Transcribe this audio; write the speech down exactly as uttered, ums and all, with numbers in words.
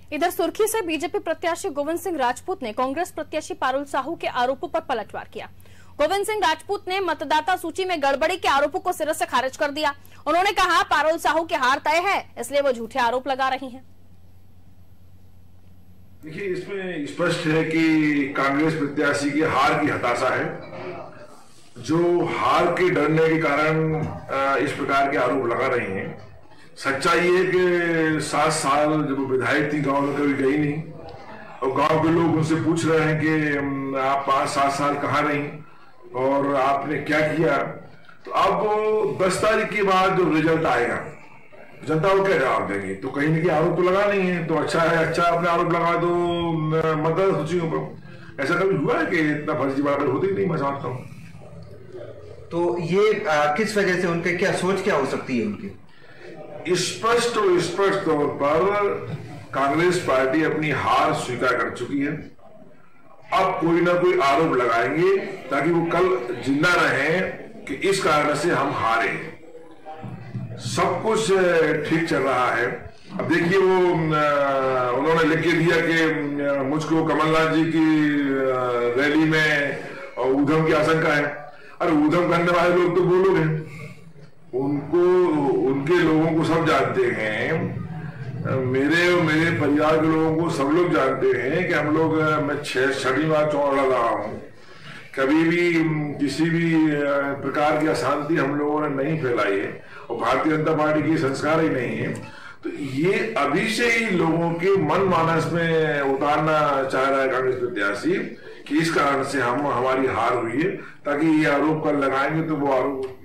इधर सुर्खी से बीजेपी प्रत्याशी गोविंद सिंह राजपूत ने कांग्रेस प्रत्याशी पारुल साहू के आरोपों पर पलटवार किया। गोविंद सिंह राजपूत ने मतदाता सूची में गड़बड़ी के आरोपों को सिरे से खारिज कर दिया। उन्होंने कहा पारुल साहू की हार तय है, इसलिए वो झूठे आरोप लगा रही हैं। देखिए, इसमें स्पष्ट है कि कांग्रेस प्रत्याशी की हार की हताशा है, जो हार के डरने के कारण इस प्रकार के आरोप लगा रही हैं। सच्चाई है कि सात साल जब विधायक थी गांव में कभी गई नहीं, और गांव के लोग उनसे पूछ रहे हैं कि आप पांच सात साल कहाँ रही और आपने क्या किया। तो अब दस तारीख के बाद जो रिजल्ट आएगा जनता को क्या जवाब देंगे। तो कहीं ना कहीं आरोप तो लगा नहीं है, तो अच्छा है, अच्छा अपने आरोप लगा दो मतदाता सूचियों पर। ऐसा कभी हुआ है कि इतना फर्जीवाड़ा होती नहीं, मैं समझता हूँ। तो ये आ, किस वजह से उनके क्या सोच क्या हो सकती है उनकी? स्पष्ट और स्पष्ट तौर पर कांग्रेस पार्टी अपनी हार स्वीकार कर चुकी है। अब कोई ना कोई आरोप लगाएंगे ताकि वो कल जिंदा रहें कि इस कारण से हम हारे। सब कुछ ठीक चल रहा है। अब देखिए, वो उन्होंने लिख के दिया कि मुझको कमलनाथ जी की रैली में ऊधम की आशंका है। अरे ऊधम करने वाले लोग तो वो लोग हैं, उनको उनके लोगों को सब जानते हैं। मेरे और मेरे परिवार के लोगों को सब लोग जानते हैं कि हम लोग, मैं छठी बार चुनाव लड़ रहा हूँ, कभी भी किसी भी प्रकार की अशांति हम लोगों ने नहीं फैलाई है, और भारतीय जनता पार्टी की संस्कार ही नहीं है। तो ये अभी से ही लोगों के मन मानस में उतारना चाह रहा है कांग्रेस प्रत्याशी कि इस कारण से हम हमारी हार हुई है, ताकि ये आरोप कल लगाएंगे तो वो आरोप